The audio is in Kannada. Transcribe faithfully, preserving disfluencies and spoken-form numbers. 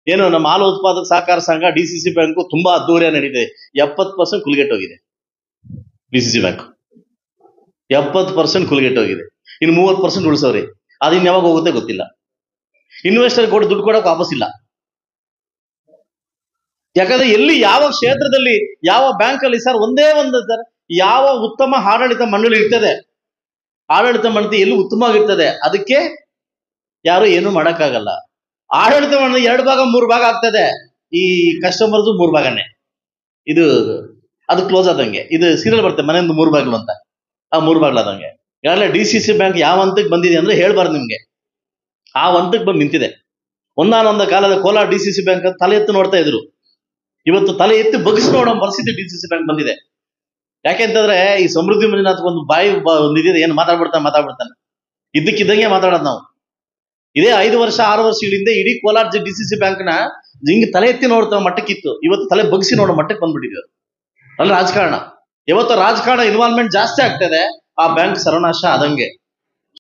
ಏನು ನಮ್ಮ ಹಾಲು ಉತ್ಪಾದಕ ಸಹಕಾರ ಸಂಘ ಡಿ ಸಿ ಸಿ ಬ್ಯಾಂಕ್ ತುಂಬಾ ಅದ್ದೂರಿಯ ನಡೀತಿದೆ. ಎಪ್ಪತ್ತು ಪರ್ಸೆಂಟ್ ಕುಲ್ಗೆಟ್ಟೋಗಿದೆ ಡಿ ಸಿ ಸಿ ಬ್ಯಾಂಕ್, ಎಪ್ಪತ್ತು ಪರ್ಸೆಂಟ್ ಕುಲ್ಗೆಟ್ಟೋಗಿದೆ. ಇನ್ನು ಮೂವತ್ತು ಪರ್ಸೆಂಟ್ ಉಳಿಸೋರಿ, ಅದಿನ್ ಯಾವಾಗ ಹೋಗುತ್ತೆ ಗೊತ್ತಿಲ್ಲ. ಇನ್ವೆಸ್ಟರ್ ಕೊಟ್ಟು ದುಡ್ಡು ಕೊಡೋಕೆ ವಾಪಸ್ ಇಲ್ಲ. ಯಾಕಂದ್ರೆ ಎಲ್ಲಿ ಯಾವ ಕ್ಷೇತ್ರದಲ್ಲಿ ಯಾವ ಬ್ಯಾಂಕ್ ಅಲ್ಲಿ ಸರ್ ಒಂದೇ ಒಂದು ಸರ್ ಯಾವ ಉತ್ತಮ ಆಡಳಿತ ಮಂಡಳಿ ಇರ್ತದೆ, ಆಡಳಿತ ಮಂಡಳಿ ಎಲ್ಲಿ ಉತ್ತಮವಾಗಿರ್ತದೆ, ಅದಕ್ಕೆ ಯಾರು ಏನು ಮಾಡಕ್ಕಾಗಲ್ಲ. ಆಡಳಿತ ಮಂಡಳಿ ಎರಡು ಭಾಗ ಮೂರು ಭಾಗ ಆಗ್ತದೆ, ಈ ಕಸ್ಟಮರ್ದು ಮೂರು ಭಾಗನೇ. ಇದು ಅದು ಕ್ಲೋಸ್ ಆದಂಗೆ. ಇದು ಸೀರಿಯಲ್ ಬರುತ್ತೆ ಮನೆಯಿಂದ ಮೂರು ಬಾಗ್ಲು ಅಂತ, ಆ ಮೂರು ಬಾಗ್ಲು ಆದಂಗೆ. ಈಗಾಗಲೇ ಡಿ ಸಿ ಸಿ ಬ್ಯಾಂಕ್ ಯಾವ ಹಂತಕ್ಕೆ ಬಂದಿದೆ ಅಂದ್ರೆ ಹೇಳ್ಬಾರ್ದು ನಿಮ್ಗೆ, ಆ ಹಂತಕ್ಕೆ ಬಂದು ನಿಂತಿದೆ. ಒಂದಾನೊಂದ ಕಾಲದ Kolar D C C bank ತಲೆ ಎತ್ತು ನೋಡ್ತಾ ಇದ್ರು, ಇವತ್ತು ತಲೆ ಎತ್ತಿ ಬಗ್ಗಿಸಿ ನೋಡೋ ಪರಿಸ್ಥಿತಿ ಡಿ ಸಿ ಸಿ ಬ್ಯಾಂಕ್ ಬಂದಿದೆ. ಯಾಕೆಂತಂದ್ರೆ ಈ ಸಮೃದ್ಧಿ ಮಂಜುನಾಥ್ ಒಂದು ಬಾಯಿ ಒಂದಿದೆ, ಏನು ಮಾತಾಡ್ಬಿಡ್ತಾನೆ ಮಾತಾಡ್ಬಿಡ್ತಾನೆ ಇದ್ದಕ್ಕಿದ್ದಂಗೆ ಮಾತಾಡೋದು ನಾವು. ಇದೇ ಐದು ವರ್ಷ ಆರು ವರ್ಷಗಳಿಂದ ಇಡೀ Kolar D C C bank ನ ಹಿಂಗ್ ತಲೆ ಎತ್ತಿ ನೋಡ್ತಾ ಮಟ್ಟಕ್ಕಿತ್ತು, ಇವತ್ತು ತಲೆ ಬಗ್ಸಿ ನೋಡೋ ಮಟ್ಟಕ್ಕೆ ಬಂದ್ಬಿಟ್ಟಿದೆ. ಅಲ್ಲಿ ರಾಜಕಾರಣ, ಇವತ್ತು ರಾಜಕಾರಣ ಇನ್ವಾಲ್ವ್ಮೆಂಟ್ ಜಾಸ್ತಿ ಆಗ್ತದೆ, ಆ ಬ್ಯಾಂಕ್ ಸರ್ವನಾಶ ಆದಂಗೆ.